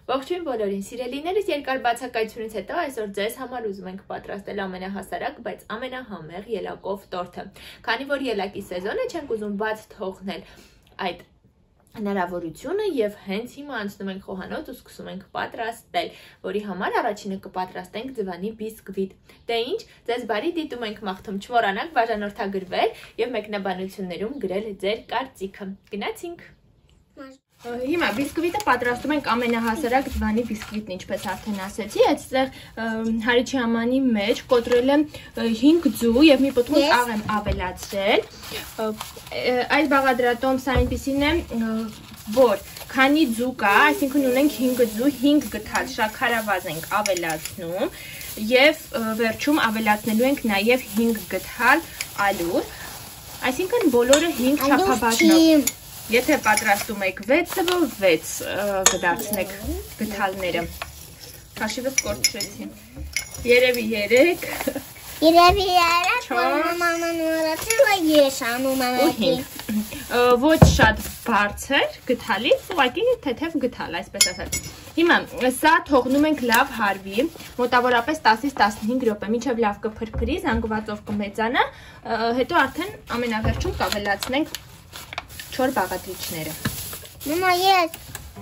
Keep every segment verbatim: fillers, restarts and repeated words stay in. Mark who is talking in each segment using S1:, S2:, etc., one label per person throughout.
S1: Ողջույն բոլորին, սիրելիներս, երկար բացակայությունից հետո այսօր ձեզ համար ուզում ենք պատրաստել ամենահասարակ, բայց ամենահամեղ ելակով տորթը։ Քանի որ ելակի սեզոնը չենք ուզում բաց թողնել այդ հնարավորությունը եւ հենց հիմա անցնում ենք խոհանոց ու սկսում ենք պատրաստել, որի համար առաջինը կպատրաստենք ձվանի բիսկվիտ։ Դե ինչ, ձեզ բարի դիտում ենք, մաղթում չմոռանաք բաժանորդագրվել եւ մեկնաբանություններում գրել ձեր կարծիքը։ Գնացինք։ Հիմա բիսկվիտը պատրաստում ենք ամենահասարակ ձվանի բիսկվիտն, ինչպես արդեն ասեցի, այստեղ հարիչի համանի մեջ կոտրել եմ հինգ ձու եւ մի պտուղ աղ եմ ավելացրել։ Այս բաղադրատոմսը այնպեսին է, որ քանի ձու կա, այսինքն ունենք հինգ ձու, հինգ գթալ շաքարավազ ենք ավելացնում եւ վերջում ավելացնելու ենք նաեւ հինգ գթալ ալյուր, այսինքն բոլորը հինգ չափաբաժնով։ Եթե պատրաստում եք վեց ձվով, վեց կդարձնեք գթալները։ Քաշիվս կորցրեցին։ Երևի երեք։
S2: Երևի երեք, մաման մոռացել է ես անում եմ։
S1: Ոչ շատ բարձր գթալից, ուղղակի թեթև գթալ, այսպես ասած։ Հիմա սա թողնում ենք լավ հարվի, մոտավորապես տասից տասնհինգ րոպե, մինչև լավ կփրփրի, զանգվածով կմեծանա, հետո արդեն ամենավերջում կավելացնենք չոր բաղադրիչները։
S2: Մամա, ես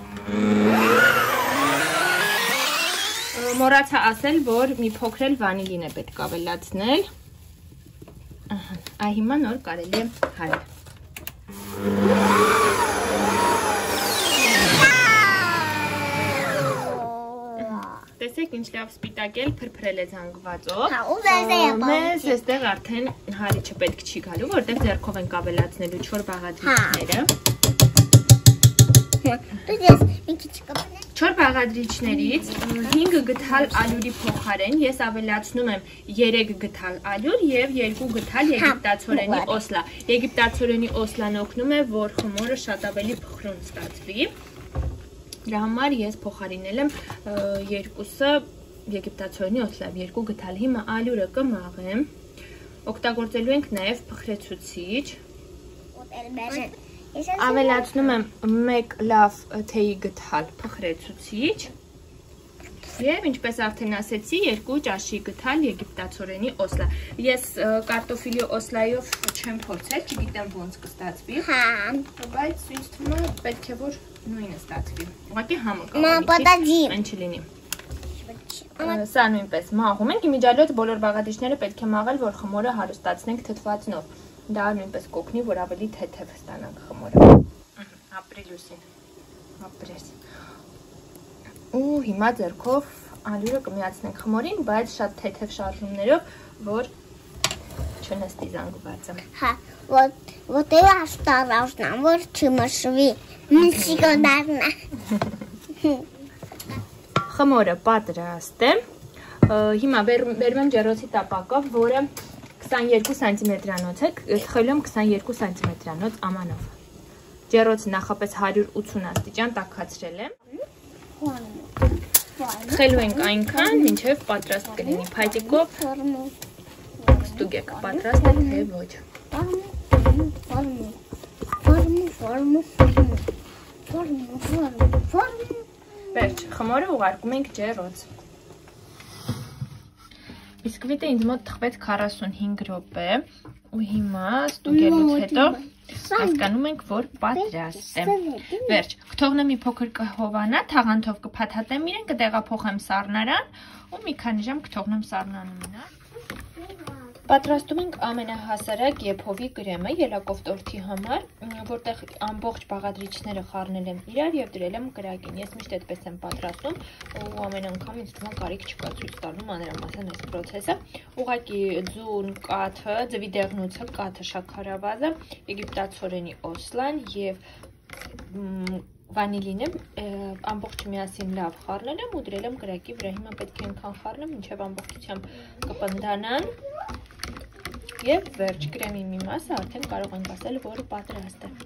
S1: մոռացա ասել, որ մի փոքր էլ վանիլին է պետք ավելացնել։ Այ հիմա նոր կարելի է հարել։ Տեսեք ինչ լավ սպիտակել փրփրել է զանգվածով։ Մեզ այստեղ արդեն հարիչը պետք չի գալու, որտեղ ձեռքով ենք ավելացնելու չոր բաղադրիչները։ Չոր բաղադրիչներից հինգ գթալ ալյուրի փոխարեն ես ավելացնում եմ երեք գթալ ալյուր եւ երկու գթալ եգիպտացորենի օսլա։ Եգիպտացորենի օսլան օգնում է, որ խմորը շատ ավելի փխրուն ստացվի։ Դրա համար ես փոխարինել եմ երկուսը եգիպտացորենի օսլավ, երկու գթալ։ Հիմա ալյուրը կմաղեմ, օգտագործելու ենք նաև փխրեցուցիչ։ Ավելացնում եմ մեկ լավ թեյի գթալ փխրեցուցիչ եւ ինչպես արդեն ասեցի, երկու ճաշի գթալ եգիպտացորենի օսլա։ Ես կարտոֆիլի օսլայով չեմ փորձել, չգիտեմ ոնց կստացվի։
S2: Հա,
S1: բայց ինձ թվում է պետք է որ նույնը ստացվի։ Ուղղակի համը
S2: Մամ, պատաջի։
S1: Այն չլինի։ Սա նույնպես մաղում ենք, իմիջիալոց բոլոր բաղադրիչները պետք է մաղել, որ խմորը հարստացնենք թթվածնով։ Դա նույնպես կօգնի, որ ավելի թեթև ստանանք խմորը։ Ապրիլուսին։ Ապրես։ Ու հիմա ձեռքով ալյուրը կմիացնենք խմորին, բայց շատ թեթև շարժումներով, որ չնստի զանգվածը։
S2: Հա, որտեղ աշտարաշնա, որ չմշվի, միշի կոնդարնա։
S1: Խմորը պատրաստ է։ Հիմա վերում եմ ջեռոցի տապակով, որը քսաներկու սանտիմետրանոց է, թխելու եմ քսաներկու սանտիմետրանոց ամանով։ Ջեռոցը նախապես հարյուր ութուն աստիճան տաքացրել եմ։ Թխելու ենք այնքան, մինչև պատրաստ կլինի փայտիկով։ Ստուգեք պատրաստ է թե ոչ։ Վերջ, խմորը ուղարկում ենք ջեռոց։ Բիսկվիտը ինձ մոտ թխվեց քառասունհինգ րոպե ու հիմա ստուգելուց հետո հասկանում ենք, որ պատրաստ է։ Վերջ, կթողնեմ մի փոքր կհովանա, թաղանթով կփաթաթեմ իրեն, կտեղափոխեմ սառնարան ու մի քանի ժամ կթողնեմ սառնանում մնա։ Պատրաստում ենք ամենահասարակ եփովի կրեմը ելակով տորթի համար, որտեղ ամբողջ բաղադրիչները խառնել եմ իրար եւ դրել եմ կրակին։ Ես միշտ այդպես եմ պատրաստում ու ամեն անգամ ինձ թվում է կարիք չկա ցույց տալու մանրամասն այս process-ը։ Ուղղակի ձուն, կաթը, ձվի դեղնուցը, կաթը, շաքարավազը, եգիպտացորենի օսլան եւ վանիլինը ամբողջ միասին լավ խառնել եմ ու դրել եմ կրակի վրա։ Հիմա պետք է այնքան խառնեմ, մինչև ամբողջությամբ կպնդանան։ Եվ վերջ կրեմի մի մասը արդեն կարող ենք ասել, որ պատրաստ է։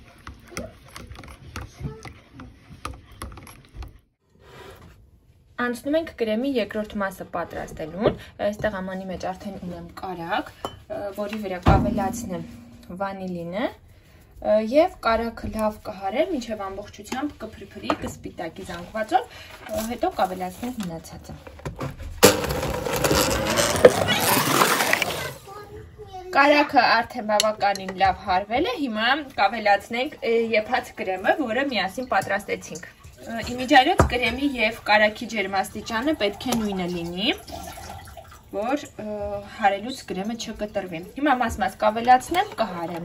S1: Անցնում ենք կրեմի երկրորդ մասը պատրաստելուն։ Այստեղ ամանի մեջ արդեն ունեմ կարակ, որի վրա կավելացնեմ վանիլինը, Եվ կարագը լավ կհարել, մինչև ամբողջությամբ կփրփրի, կսպիտակի զանգվածով, հետո կավելացնենք մնացածը։ Կարագը արդեն բավականին լավ հարվել է, հիմա կավելացնենք եփած կրեմը, որը միասին պատրաստեցինք։ Իմիջիայլոց կրեմի և կարագի ջերմաստիճանը պետք է նույնը լինի, որ հարելուց կրեմը չկտրվի։ Հիմա մաս-մաս կավելացնեմ, կհարեմ։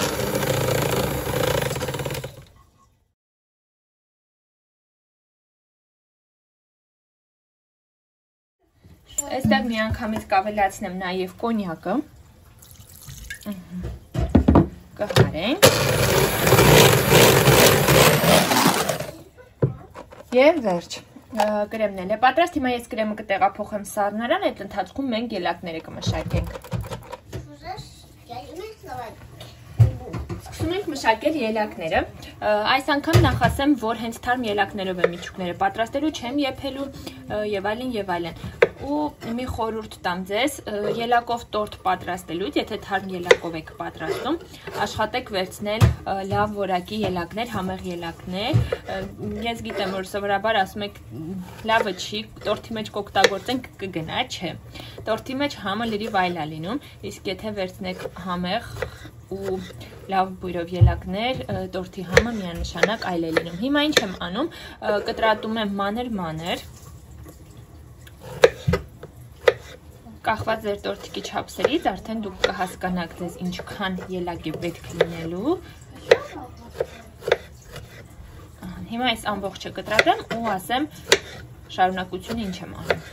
S1: Այստեղ միանգամից կավելացնեմ նաև կոնյակը։ Կհարենք։ Եվ վերջ, կրեմն էլ է պատրաստ, հիմա ես կրեմը կտեղափոխեմ սառնարան, այդ ընթացքում մենք ելակները կմշակենք։ Սկսում ենք մշակել ելակները, այս անգամ նախասեմ, որ հենց թարմ ելակներով եմ միջուկները պատրաստելու, չեմ եփելու և այլն և այլն։ Ու մի խորհուրդ տամ ձեզ, ելակով տորտ պատրաստելուց, եթե թարմ ելակով եք պատրաստում, աշխատեք վերցնել լավ որակի ելակներ, համեղ ելակներ։ Ես գիտեմ, որ սովորաբար ասում եք լավը չի, տորտի մեջ կօգտագործենք կգնա, չէ։ Տորտի մեջ համը լրիվ այլ է լինում, իսկ եթե վերցնեք համեղ ու լավ բույրով ելակներ, տորտի համը միանշանակ այլ է լինում։ Հիմա ինչ եմ անում, կտրատում եմ մանր-մանր, կախված ձեր տորտիկի չափսերից, արդեն դուք կհասկանաք ձեզ ինչքան ելակ է պետք լինելու։ Հիմա այս ամբողջը կտրատեմ ու ասեմ շարունակությունը ինչ եմ անում։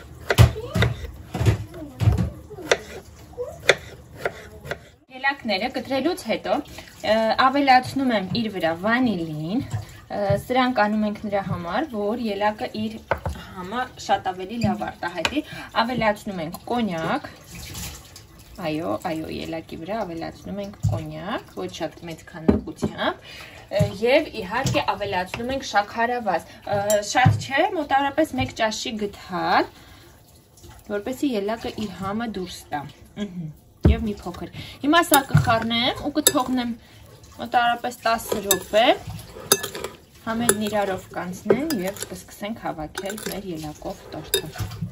S1: Ելակները կտրելուց հետո ավելացնում եմ իր վրա վանիլին, սրանք անում ենք նրա համար, որ ելակը իր համը շատ ավելի լավ արտահայտի, ավելացնում ենք կոնյակ, այո, այո, ելակի վրա ավելացնում ենք կոնյակ, ոչ շատ մեծ քանակությամբ, և իհարկե ավելացնում ենք շաքարավազ, շատ չէ, մոտավորապես մեկ ճաշի գթալ, որպեսզի ելակը իր համը դուրս տա, և մի փոքր։ Հիմա սա կխառնեմ ու կթողնեմ մոտավորապես տասը րոպե, համերն իրարով կանցնեն և կսկսենք հավաքել մեր ելակով տորտը։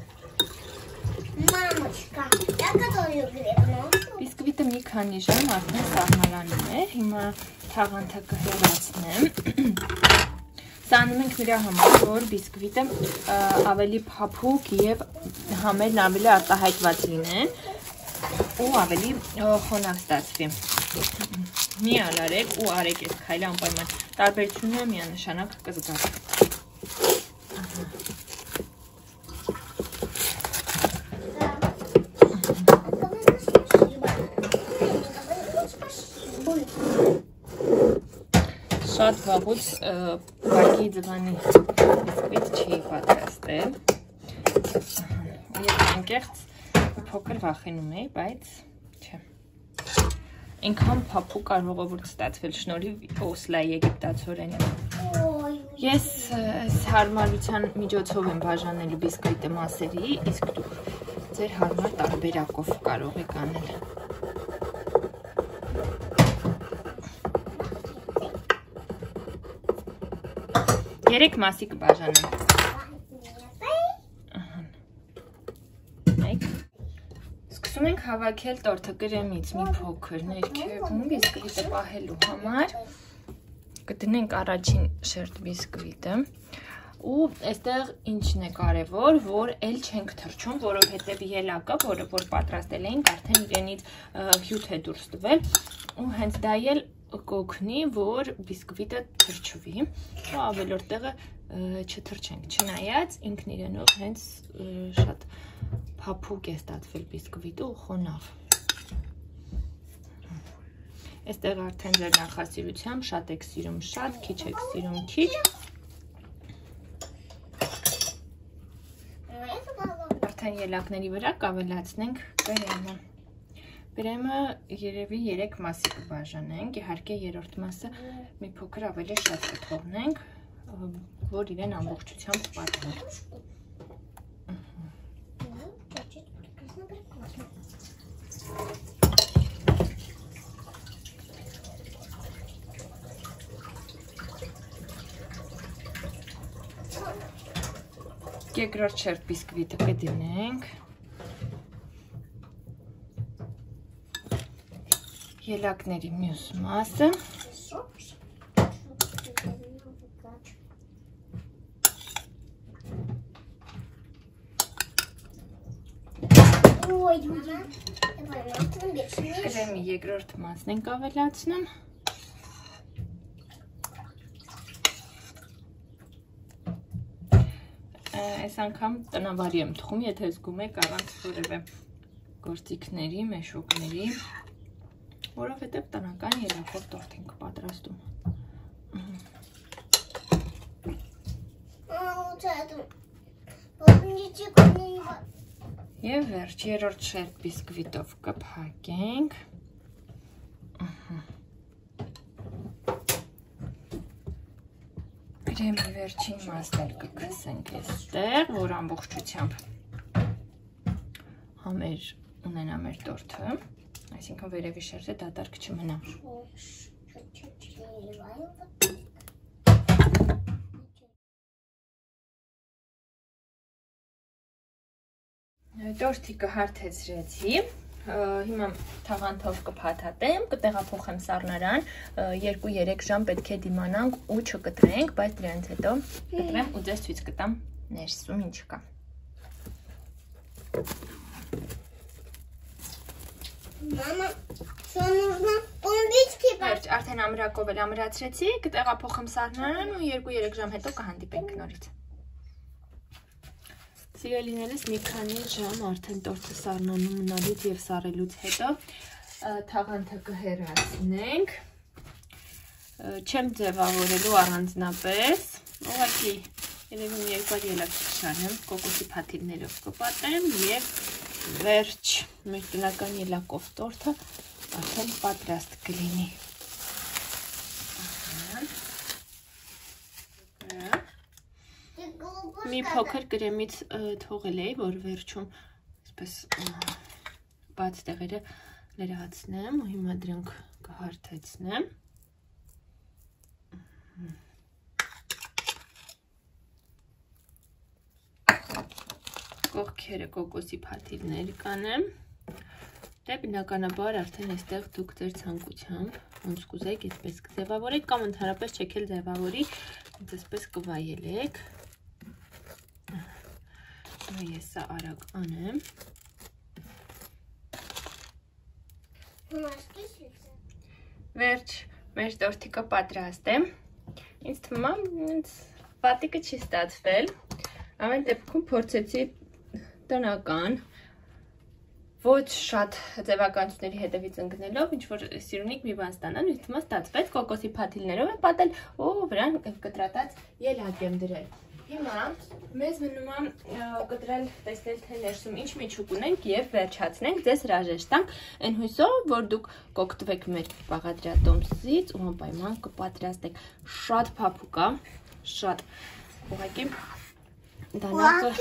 S2: Մամոչկա, յակատորյու գրեբնո։
S1: Բիսկվիտը մի քանի ժամ արդեն սառնալանում է, հիմա թաղանթը կհեռացնեմ։ Սա անում ենք նրա համար, որ բիսկվիտը ավելի փափուկ և համերն ավելի արտահայտված լինեն ու ավելի խոնավ ստացվի։ Մի ալարեք ու արեք այս քայլը անպայման, տարբերությունը միանշանակ կզգաք։ Շատ վաղուց ուղղակի ձվանի բիսկվիտ չի պատրաստել։ Ես անկեղծ փոքր վախենում էի, բայց չէ։ Ինքան փափուկ ar ժողովուրդ ստացվել շնորհիվ Օսլայի եգիպտացորենի։ Ես այս հարմարության միջոցով եմ բաժանելու բիսկվիտը մասերի, իսկ դուք ձեր հարմար տարբերակով կարող եք անել։ Երեք մասի կբաժանեմ։ Սկսում ենք հավաքել տորտը կրեմից մի փոքր ներքևում բիսկվիտը պահելու համար։ Կդնենք առաջին շերտ բիսկվիտը ու այստեղ ինչն է կարևոր, որ էլ չենք թռչում, որովհետև ելակը, որը որ պատրաստել էինք, արդեն իրենից հյութ է դուրս տվել ու հենց դա էլ կօգնի, որ բիսկվիտը թռչվի ու ավելորդ տեղը չթռչենք, չնայած ինքն իրենով հենց շատ փափուկ է ստացվել բիսկվիտը ու խոնավ։ Այստեղ արդեն ձեր նախասիրությամբ շատ եք սիրում շատ, քիչ եք սիրում քիչ։ Արդեն ելակների վրա կավելացնենք կրեմը։ Կրեմը երևի երեք մասի կբաժանենք, իհարկե երրորդ մասը մի փոքր ավելի շատ կթողնենք, որ իրեն ամբողջությամբ պատմի։ Երկրորդ շերտ բիսկվիտը կդնենք։ Ելակների մյուս մասը։ Կրեմի երկրորդ մասն ենք ավելացնում։ Այս անգամ տնավարի եմ թխում, եթե զգում եք առանց որևէ գործիքների, մեշուկների, որովհետև տնական ելակով տորթ ենք պատրաստում։ Եվ վերջ, երրորդ շերտ բիսկվիտով կփակենք։ Կրեմի վերջին մասն էլ կգցենք այստեղ, որ ամբողջությամբ համեր ունենա մեր տորթը, այսինքն վերևի շերտը դատարկ չմնա։ Տորթիկը հարթեցրեցի, հիմա թաղանթով կփաթաթեմ, կտեղափոխեմ սառնարան, երկու երեք ժամ պետք է դիմանանք ու չկտրենք, բայց դրանից հետո կտրեմ ու ձեզ ցույց կտամ ներսում ինչ կա։
S2: Մամա, что нужно помбички։
S1: Վերջ, արդեն ամրակով էլ ամրացրեցի, կտեղափոխեմ սառնարան ու երկու երեք ժամ հետո կհանդիպենք նորից։ Սիրելիներս մի քանի ժամ արդեն տորթը սառնանում մնալուց և սառելուց հետո թաղանթը կհեռացնենք, չեմ ձևավորելու առանձնապես, ուղղակի երևի երկու ելակ կշարեմ, կոկոսի փաթիլներով կպատեմ և վերջ մեր տնական ելակով տորթը արդեն պատրաստ կլինի։ Մի փոքր կրեմից թողել էի, որ վերջում այսպես բաց տեղերը լրացնեմ ու հիմա դրանք կհարթեցնեմ։ Կողքերը կոկոսի փաթիլներ կանեմ։ Դե բնականաբար արդեն այստեղ դուք ձեր ցանկությամբ ոնց կուզեք այդպես կձևավորեք կամ ընդհանրապես չեք էլ ձևավորի, այսպես կվայելեք։ Ես սա արագ անեմ։ Վերջ, մեր տորթիկը պատրաստ է։ Ինձ թվում է, պատիկը չի ստացվել։ Ամեն դեպքում փորձեցի տնական, ոչ շատ ձևականությունների հետևից ընկնելով, ինչ-որ սիրունիկ մի բան ստանալ, ինձ թվում է ստացվեց, կոկոսի փաթիլներով եմ պատել ու վրան կտրատած ելակ եմ դրել։ Հիմա մեզ մնում է կտրել, տեսնել թե ներսում ինչ միջուկ ունենք և վերջացնենք, ձեզ հրաժեշտ տանք այն հույսով, որ դուք կօգտվեք մեր բաղադրատոմսից ու անպայման կպատրաստեք։ Շատ փափուկ է, շատ ուղղակի դանակը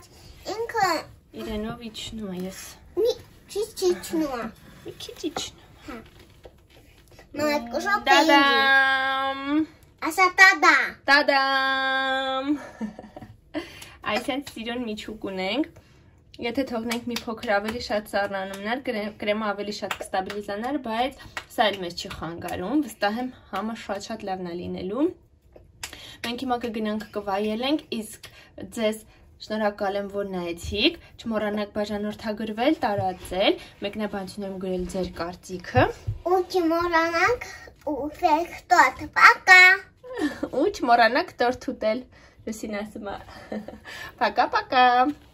S1: իրենով իջնում է, ես
S2: մի քիչ իջնում է։
S1: Մի քիչ իջնում է։
S2: Դադամ։ Ասա տադա։
S1: Տադամ։ Այսենց սիրուն միջուկ ունենք, եթե թողնենք մի փոքր ավելի շատ սառնանումներ, կրեմը ավելի շատ կստաբիլիզանար, բայց սա էլ մեզ չի խանգարում, վստահ եմ համը շատ-շատ լավն է լինելու։ Մենք հիմա կգնանք կվայելենք, իսկ ձեզ շնորհակալ եմ, որ նայեցիք, չմոռանաք բաժանորդագրվել, տարածել, մեկնաբանություն եմ գրել ձեր կարծիքը։
S2: Ու չմոռանաք ուտել տորթ, պակա։
S1: Ու չմոռանաք տորթ ուտել, Լուսին ասում է, պակա-պակա։